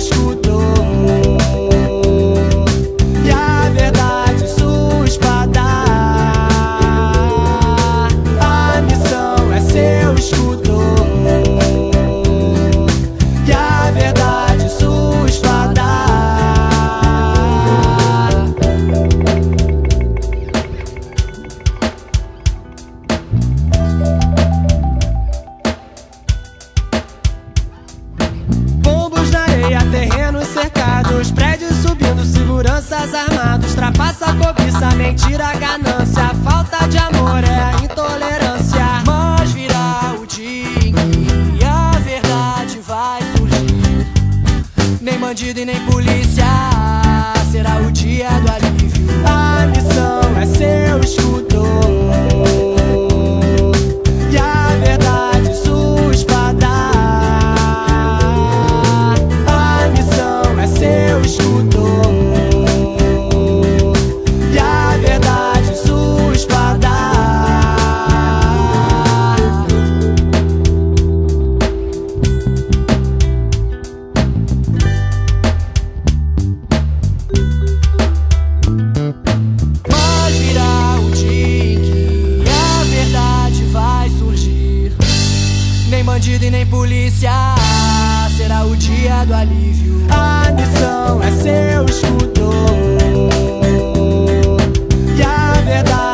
escudo e a verdade sua espada. A missão é seu escudo e a verdade sua espada. Pombos na areia, terrenos cercados, prédios subindo, seguranças armados. Trapaça, cobiça, mentira, ganância, falta de amor é a intolerância. Mas virá o dia em que a verdade vai surgir. Nem bandido e nem polícia, será o dia do alívio. A missão é seu escudo e a verdade sua espada. A missão é seu escudo e a verdade sua espada. Mas virá o dia em que a verdade vai surgir. Nem bandido e nem polícia, será o dia do alívio. A missão é seu escudo e a verdade